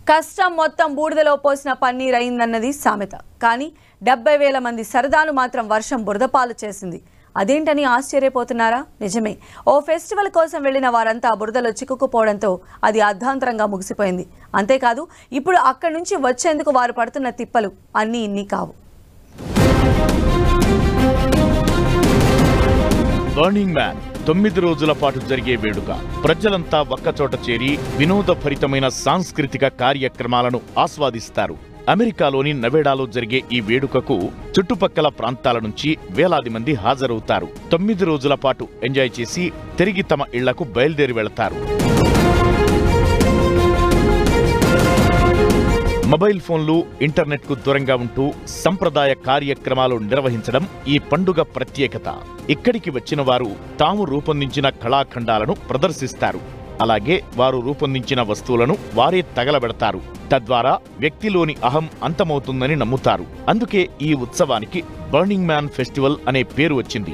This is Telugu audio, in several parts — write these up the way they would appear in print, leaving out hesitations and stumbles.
కష్టం మొత్తం బూడిదలో పోసిన పన్నీర్ అయిందన్నది సామెత. కానీ 70,000 మంది సరదాను మాత్రం వర్షం బురదపాలు చేసింది. అదేంటని ఆశ్చర్యపోతున్నారా? నిజమే. ఓ ఫెస్టివల్ కోసం వెళ్లిన వారంతా బురదలో చిక్కుకుపోవడంతో అది అర్ధాంతరంగా ముగిసిపోయింది. అంతేకాదు ఇప్పుడు అక్కడి నుంచి వచ్చేందుకు వారు పడుతున్న తిప్పలు అన్నీ ఇన్ని కావు. బర్నింగ్ మ్యాన్ 9 రోజుల పాటు జరిగే వేడుక. ప్రజలంతా ఒక్కచోట చేరి వినోదభరితమైన సాంస్కృతిక కార్యక్రమాలను ఆస్వాదిస్తారు. అమెరికాలోని నెవాడాలో జరిగే ఈ వేడుకకు చుట్టుపక్కల ప్రాంతాల నుంచి వేలాది మంది హాజరవుతారు. 9 రోజుల పాటు ఎంజాయ్ చేసి తిరిగి తమ ఇళ్లకు బయలుదేరి వెళతారు. మొబైల్ ఫోన్లు, ఇంటర్నెట్కు దూరంగా ఉంటూ సంప్రదాయ కార్యక్రమాలు నిర్వహించడం ఈ పండుగ ప్రత్యేకత. ఇక్కడికి వచ్చిన వారు తాము రూపొందించిన కళాఖండాలను ప్రదర్శిస్తారు. అలాగే వారు రూపొందించిన వస్తువులను వారే తగలబెడతారు. తద్వారా వ్యక్తిలోని అహం అంతమవుతుందని నమ్ముతారు. అందుకే ఈ ఉత్సవానికి బర్నింగ్ మ్యాన్ ఫెస్టివల్ అనే పేరు వచ్చింది.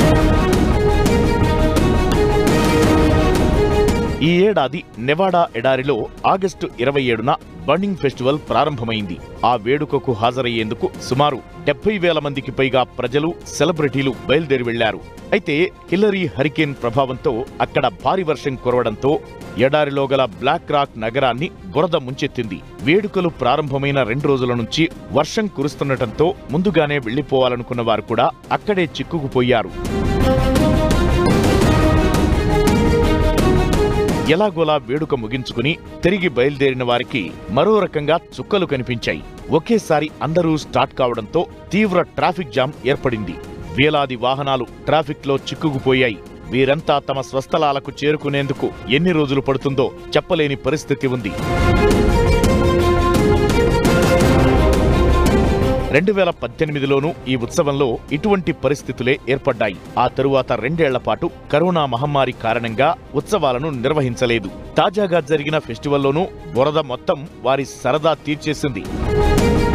ఈ ఏడాది నెవాడా ఎడారిలో ఆగస్టు 27న బర్నింగ్ ఫెస్టివల్ ప్రారంభమైంది. ఆ వేడుకకు హాజరయ్యేందుకు సుమారు 70,000 మందికి పైగా ప్రజలు, సెలబ్రిటీలు బయలుదేరి వెళ్లారు. అయితే హిల్లరీ హరికేన్ ప్రభావంతో అక్కడ భారీ వర్షం కురవడంతో ఎడారిలో గల బ్లాక్ రాక్ నగరాన్ని బురద ముంచెత్తింది. వేడుకలు ప్రారంభమైన 2 రోజుల నుంచి వర్షం కురుస్తుండటంతో ముందుగానే వెళ్లిపోవాలనుకున్న వారు కూడా అక్కడే చిక్కుకుపోయారు. ఎలాగోలా వేడుక ముగించుకుని తిరిగి బయలుదేరిన వారికి మరో రకంగా చుక్కలు కనిపించాయి. ఒకేసారి అందరూ స్టార్ట్ కావడంతో తీవ్ర ట్రాఫిక్ జామ్ ఏర్పడింది. వేలాది వాహనాలు ట్రాఫిక్లో చిక్కుకుపోయాయి. వీరంతా తమ స్వస్థలాలకు చేరుకునేందుకు ఎన్ని రోజులు పడుతుందో చెప్పలేని పరిస్థితి ఉంది. 2018లోనూ ఈ ఉత్సవంలో ఇటువంటి పరిస్థితులే ఏర్పడ్డాయి. ఆ తరువాత 2 ఏళ్ల పాటు కరోనా మహమ్మారి కారణంగా ఉత్సవాలను నిర్వహించలేదు. తాజాగా జరిగిన ఫెస్టివల్లోనూ బురద మొత్తం వారి సరదా తీర్చేసింది.